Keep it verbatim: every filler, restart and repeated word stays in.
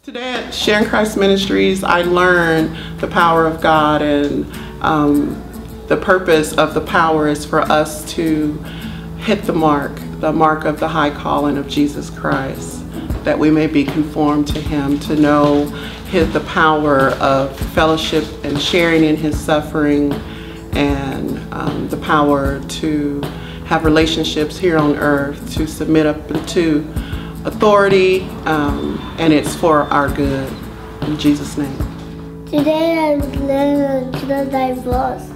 Today at Sharing Christ Ministries, I learned the power of God, and um, the purpose of the power is for us to hit the mark, the mark of the high calling of Jesus Christ, that we may be conformed to Him, to know his, the power of fellowship and sharing in His suffering, and um, the power to have relationships here on earth, to submit up to authority, um, and it's for our good. In Jesus' name. Today I learned to divorce.